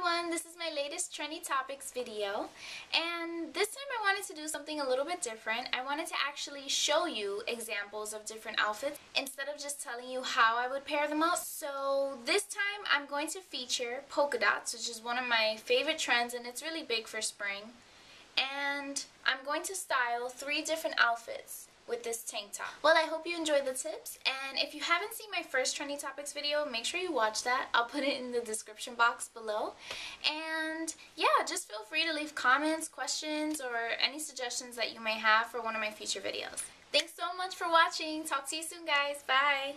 everyone, this is my latest Trendy Topics video, and this time I wanted to do something a little bit different. I wanted to actually show you examples of different outfits instead of just telling you how I would pair them up. So this time I'm going to feature polka dots, which is one of my favorite trends and it's really big for spring. And I'm going to style 3 different outfits with this tank top. Well, I hope you enjoyed the tips, and if you haven't seen my first Trendy Topics video, make sure you watch that. I'll put it in the description box below. And yeah, just feel free to leave comments, questions, or any suggestions that you may have for one of my future videos. Thanks so much for watching. Talk to you soon, guys. Bye!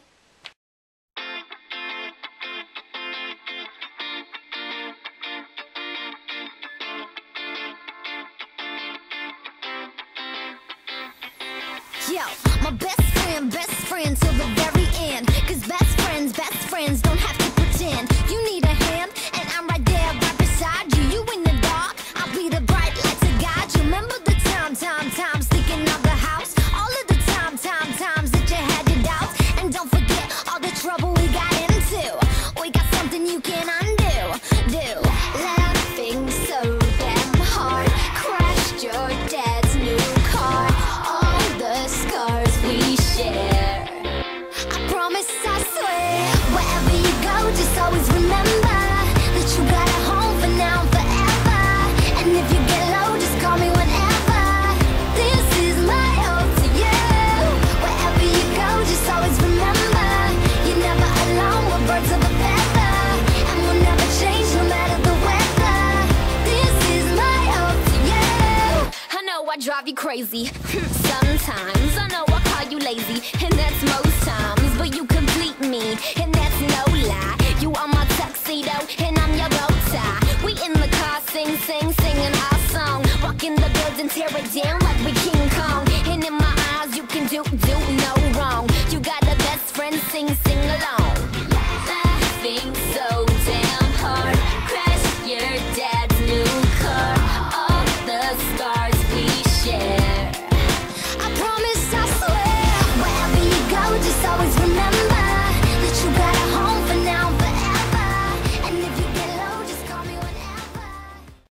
Yo, my best friend till the very end. Cause best friends don't have to pretend. You need a hand, and I'm right there, right beside you. You in the dark, I'll be the bright light to guide you. Remember the times sneaking out the house. All of the times that you had your doubts. And don't forget all the trouble we got into. We got something you can undo. Laughing so damn hard, crashed your dad's new car. Scars we share. I promise, I swear, wherever you go, just always remember that you got a home for now and forever. And if you get low, just call me whenever. This is my ode to you. Wherever you go, just always remember you're never alone. We're birds of a feather, and we'll never change no matter the weather. This is my ode to you. I know I drive you crazy sometimes. I know I call you lazy, and that's most times. But you complete me, and that's no lie. You are my tuxedo, and I'm your bow tie. We in the car, singing our song. Walk in the building, tear it down like we